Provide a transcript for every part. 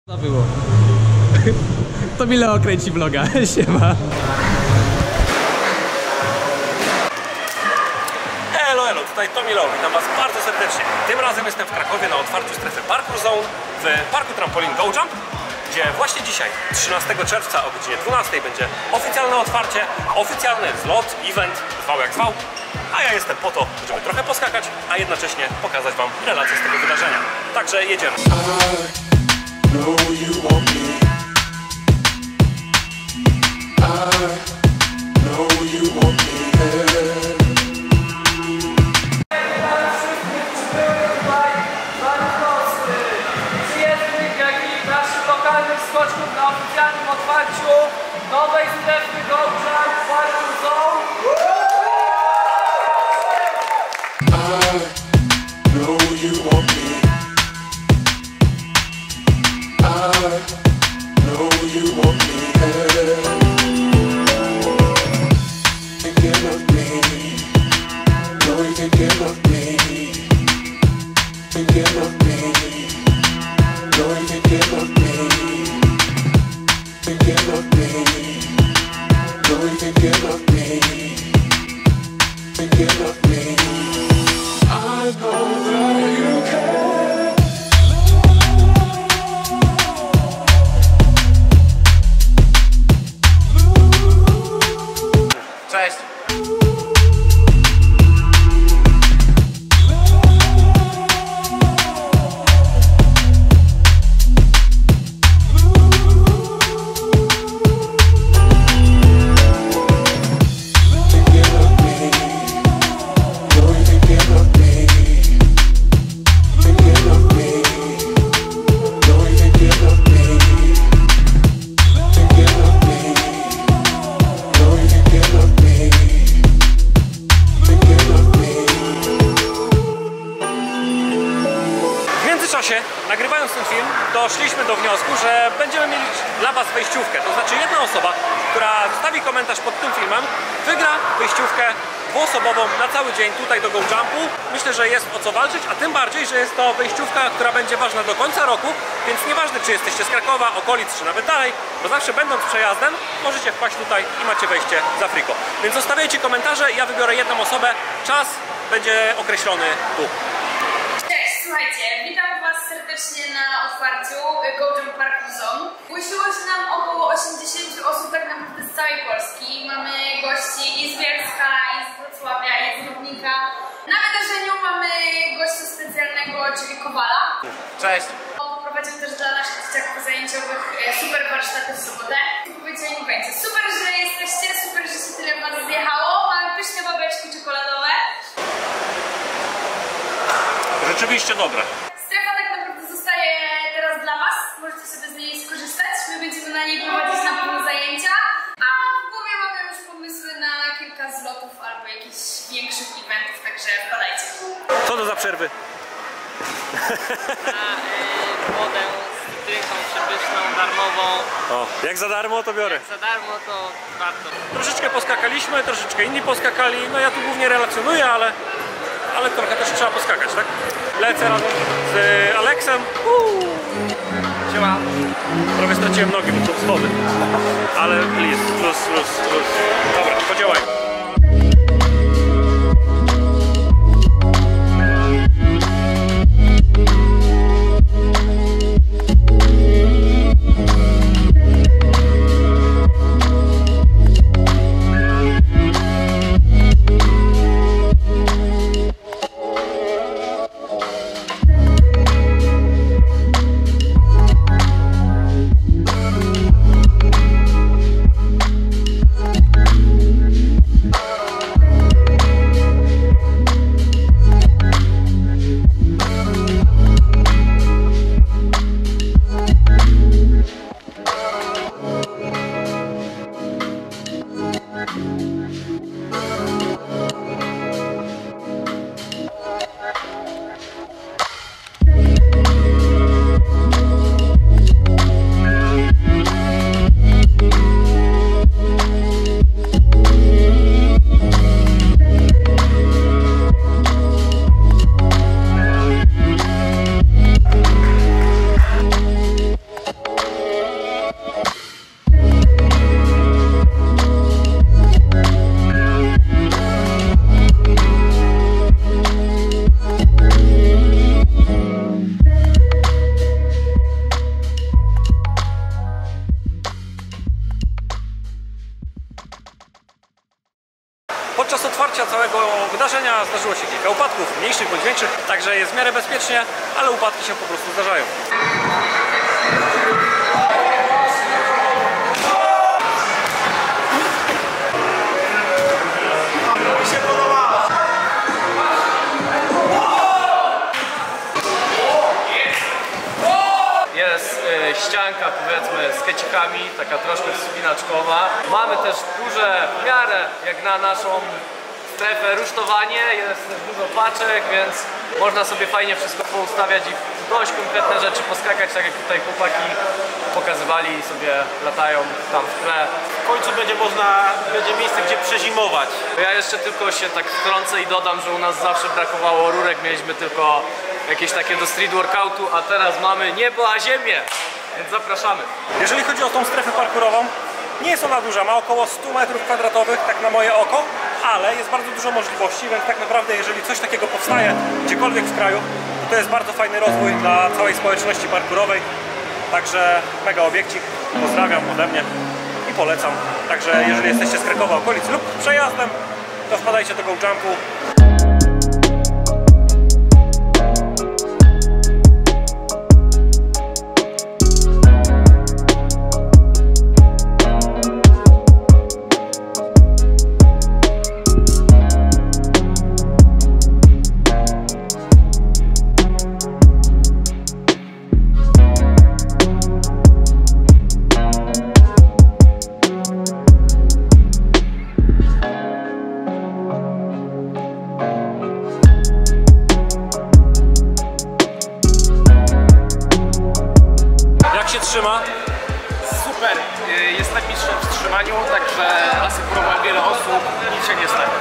To było. To Milo kręci vloga. Siema. Elo, tutaj Tomilo, witam Was bardzo serdecznie. Tym razem jestem w Krakowie na otwarciu strefy Parkour Zone w Parku Trampolin Go Jump, gdzie właśnie dzisiaj, 13 czerwca o godzinie 12 będzie oficjalne otwarcie, oficjalny zlot, event, zwał jak zwał. A ja jestem po to, żeby trochę poskakać, a jednocześnie pokazać Wam relację z tego wydarzenia. Także jedziemy. Skoczków na oficjalnym otwarciu nowej strefy Go Jump Parkour Zone. I know you want me. I know you want me. Thinking of me. Know you're thinking of me. Thinking of me. Know you're thinking of me. Thinking of me, know you're thinking of me, thinking of me. I know that you care. Cześć. Nagrywając ten film, doszliśmy do wniosku, że będziemy mieli dla Was wejściówkę. To znaczy jedna osoba, która zostawi komentarz pod tym filmem, wygra wejściówkę dwuosobową na cały dzień tutaj do Go Jumpu. Myślę, że jest o co walczyć, a tym bardziej, że jest to wejściówka, która będzie ważna do końca roku, więc nieważne, czy jesteście z Krakowa, okolic, czy nawet dalej, bo zawsze będąc przejazdem, możecie wpaść tutaj i macie wejście za friko. Więc zostawiajcie komentarze, ja wybiorę jedną osobę, czas będzie określony tu. Cześć, słuchajcie, witam Was serdecznie na otwarciu Go Jump Parkour Zone. Zgłosiło się nam około 80 osób tak naprawdę z całej Polski. Mamy gości i z Bielska, i z Wrocławia, i z Rybnika. Na wydarzeniu mamy gościa specjalnego, czyli Kowala. Cześć. Poprowadził też dla naszych dzieciaków zajęciowych super warsztaty w sobotę. Powiedzcie o nim więcej. Super, że jesteście, super, że się tyle Was zjechało. Mamy pyszne babeczki czekoladowe. Rzeczywiście dobre. Strefa tak naprawdę zostaje teraz dla Was. Możecie sobie z niej skorzystać. My będziemy na niej prowadzić na pewno zajęcia. A w głowie mamy już pomysły na kilka zlotów albo jakichś większych eventów, także wpadajcie. Co to za przerwy? Na wodę z drinką przepyszną, darmową. O, jak za darmo to biorę. Jak za darmo to warto. Troszeczkę poskakaliśmy, troszeczkę inni poskakali. No ja tu głównie relacjonuję, ale trochę też trzeba poskakać, tak? Lecę razem z Aleksem. Siema. Prawie straciłem nogi, bo to schody. Ale luz. Dobra, podziałajmy. kilka upadków, mniejszych bądź większych, także jest w miarę bezpiecznie, ale upadki się po prostu zdarzają. Jest ścianka, powiedzmy, z kecikami, taka troszkę wspinaczkowa. Mamy też duże, w miarę jak na naszą strefę, rusztowanie, jest też dużo paczek, więc można sobie fajnie wszystko poustawiać i dość konkretne rzeczy poskakać, tak jak tutaj chłopaki pokazywali i sobie latają tam w tle. W końcu będzie miejsce, gdzie przezimować. Ja jeszcze tylko się tak wtrącę i dodam, że u nas zawsze brakowało rurek, mieliśmy tylko jakieś takie do street workoutu, a teraz mamy niebo a ziemię, więc zapraszamy. Jeżeli chodzi o tą strefę parkurową, nie jest ona duża, ma około 100 m2, tak na moje oko, ale jest bardzo dużo możliwości, więc tak naprawdę jeżeli coś takiego powstaje gdziekolwiek w kraju, to jest bardzo fajny rozwój dla całej społeczności parkurowej. Także mega obiekcik, pozdrawiam ode mnie i polecam. Także jeżeli jesteście z Krakowa okolic lub przejazdem, to wpadajcie do Go Jumpu. Trzyma. Super, jestem mistrzem w trzymaniu, także asykurowałem wiele osób, nic się nie stanie.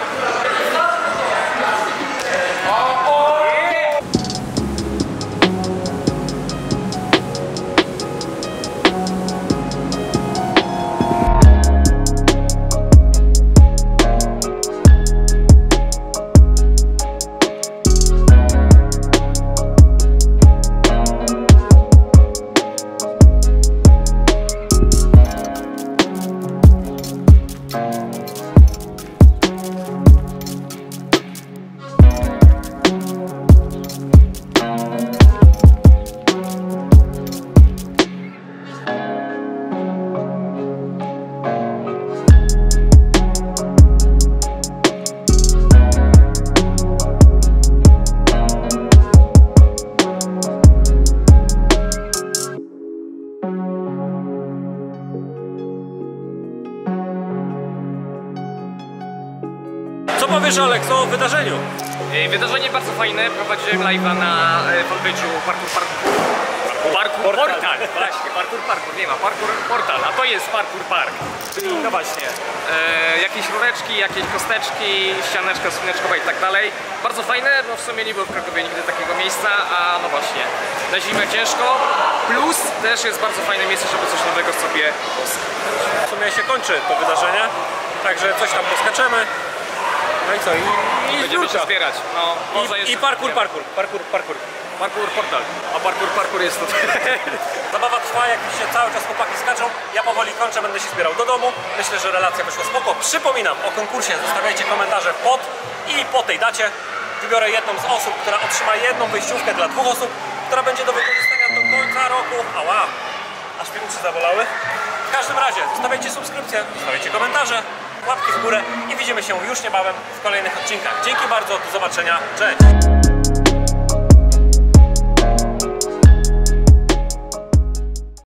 Co powiesz, Aleks, o wydarzeniu? Wydarzenie bardzo fajne, prowadziłem live'a na fanpage'u Parkour Portal, właśnie, Parkour, nie ma, Parkour Portal, a to jest Parkour Park. Czyli no właśnie, jakieś rureczki, jakieś kosteczki, ścianeczka wspinaczkowa i tak dalej. Bardzo fajne, bo w sumie nie było w Krakowie nigdy takiego miejsca, a no właśnie, na zimę ciężko, plus też jest bardzo fajne miejsce, żeby coś nowego sobie poskakać. W sumie się kończy to wydarzenie, także coś tam poskaczemy. No i co? I będziemy się zbierać. No, I parkour portal. A parkour jest tutaj. Zabawa trwa, jak się cały czas chłopaki skaczą. Ja powoli kończę, będę się zbierał do domu. Myślę, że relacja wyszła spoko. Przypominam o konkursie, zostawiajcie komentarze pod i po tej dacie. Wybiorę jedną z osób, która otrzyma jedną wyjściówkę dla 2 osób, która będzie do wykorzystania do końca roku. Ała, aż mi uszy zabolały. W każdym razie zostawiajcie subskrypcję, zostawiajcie komentarze, łapki w górę i widzimy się już niebawem w kolejnych odcinkach. Dzięki bardzo, do zobaczenia, cześć!